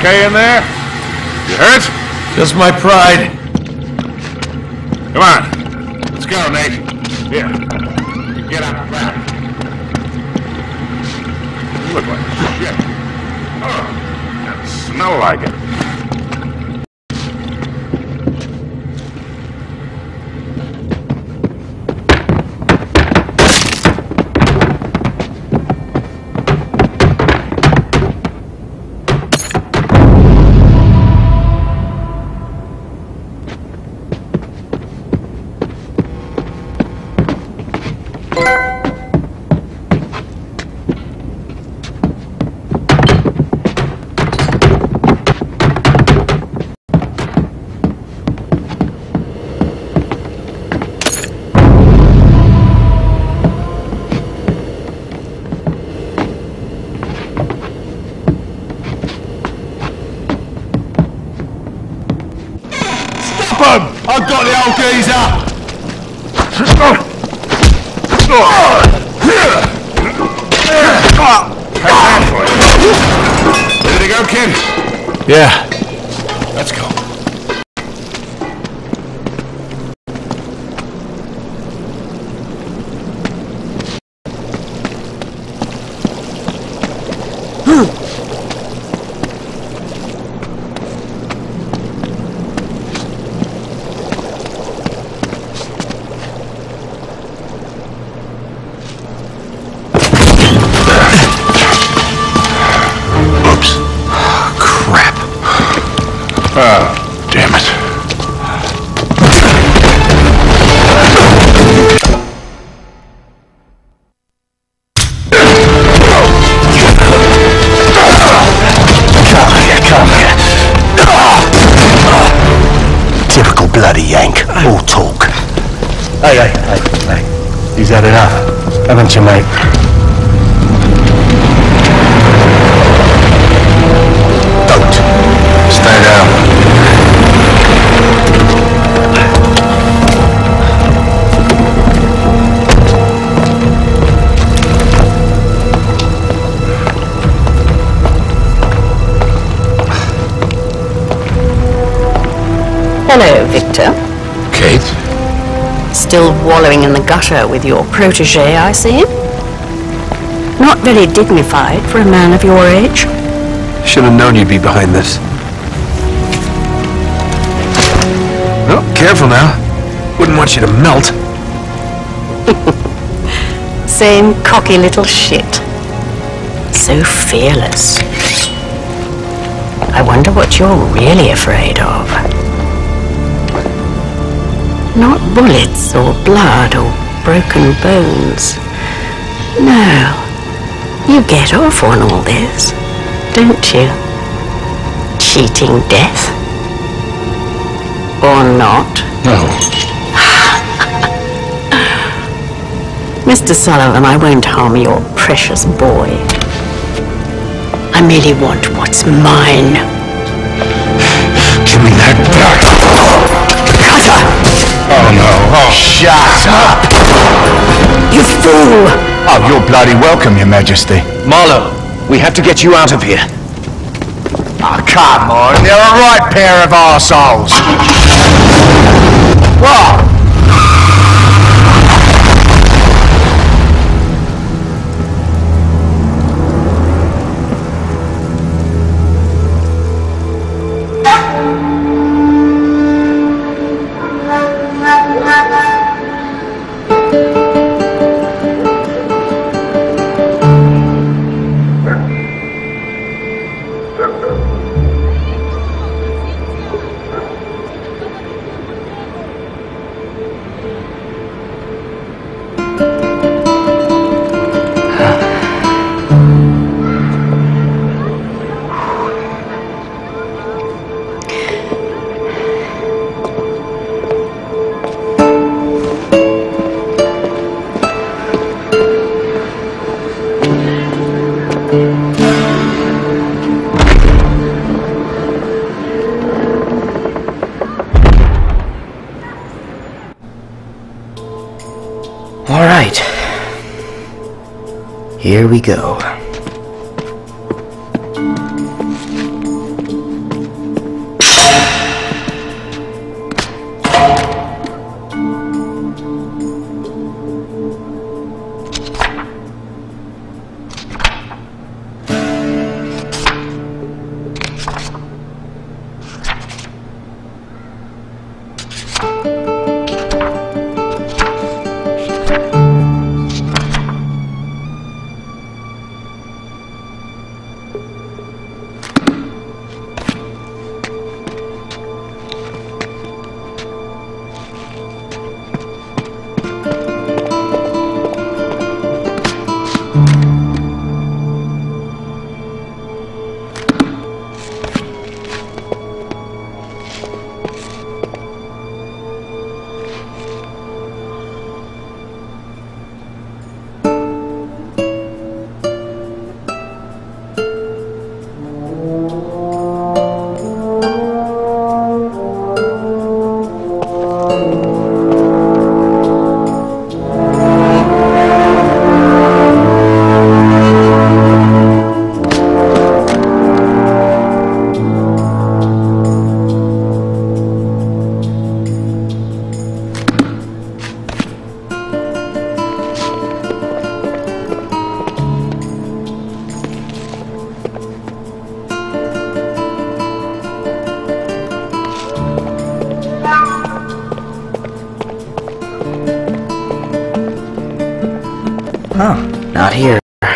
okay in there? You hurt? Just my pride. Come on. Let's go, Nate. Here. Get out of that. You look like shit. Oh, and smell like it. I've got the old geezer! Ready to go, kid? Yeah. Let's go. Oh, damn it. Come here. Typical bloody Yank. All talk. Hey. He's had enough, haven't you, mate? Don't. Stay down. Hello, Victor. Kate? Still wallowing in the gutter with your protege, I see. Not very dignified for a man of your age. Should have known you'd be behind this. Oh, careful now. Wouldn't want you to melt. Same cocky little shit. So fearless. I wonder what you're really afraid of. Not bullets or blood or broken bones. No. You get off on all this, don't you? Cheating death? Or not? No. Mr. Sullivan, I won't harm your precious boy. I merely want what's mine. Give me that back. Cutter! Oh, no. Oh, Shut up! You fool! Oh, you're bloody welcome, Your Majesty. Marlowe, we have to get you out of here. Oh, come on, they're a right pair of arseholes. What? All right. Here we go. Not here.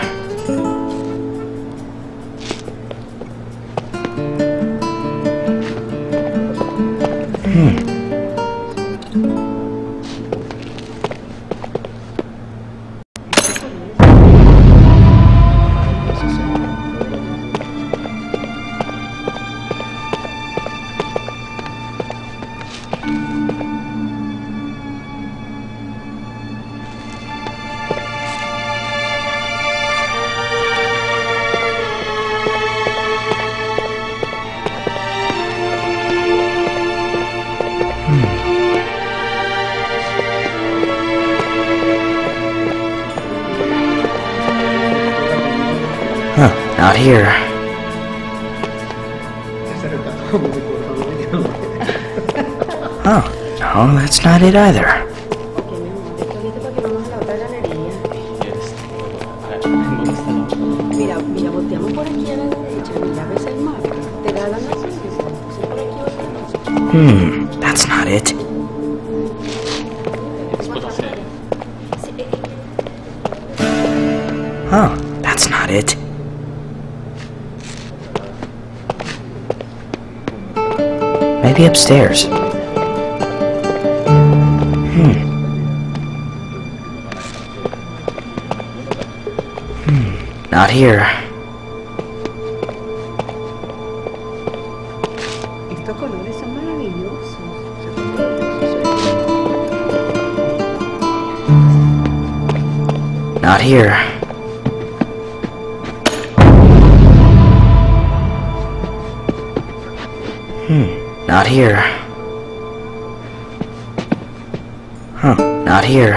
Not here. Oh, no, that's not it either. That's not it. Oh, that's not it. Maybe upstairs. Not here. Estos colores son maravillosos. Not here. Not here. Huh, not here.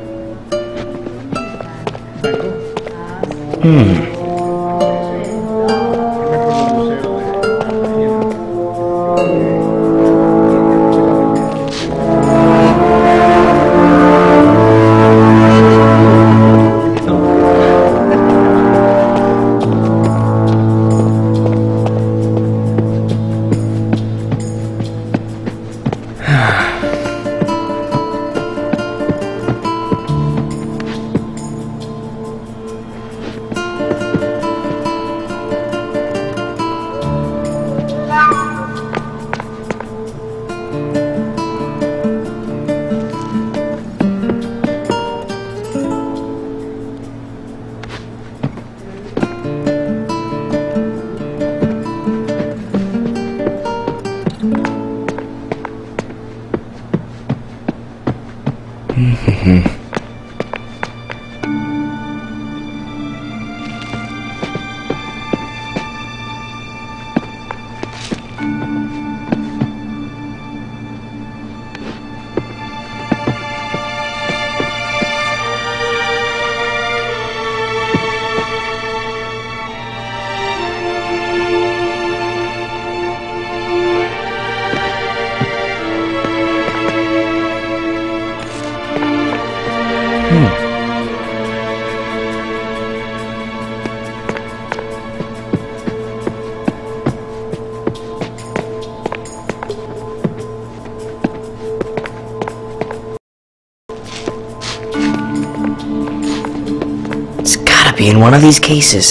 It's gotta be in one of these cases.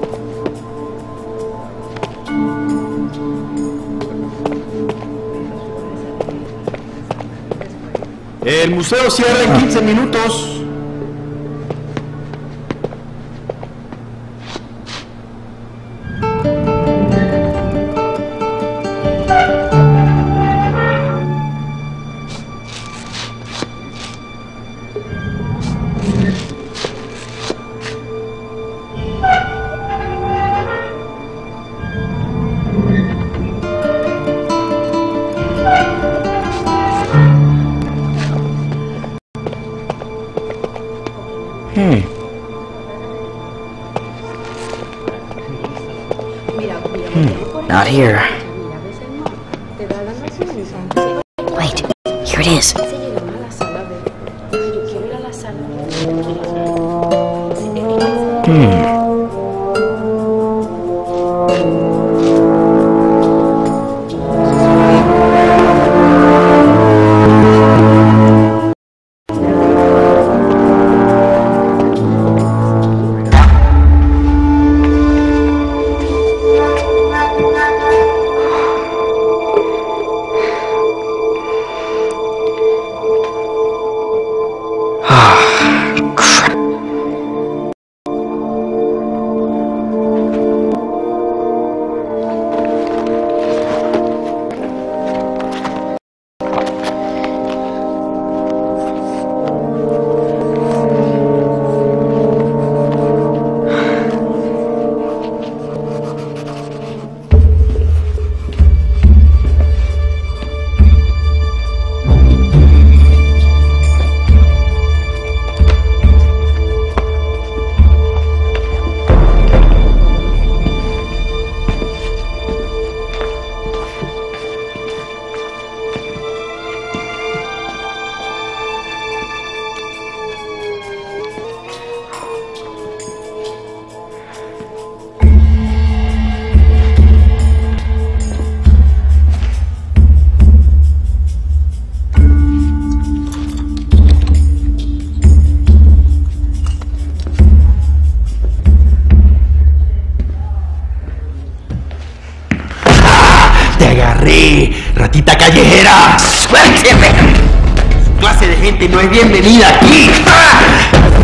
El museo cierra en 15 minutos. Not here. Wait, here it is. ¡Ratita callejera! ¡Suélteme! Su clase de gente no es bienvenida aquí. ¡Ah!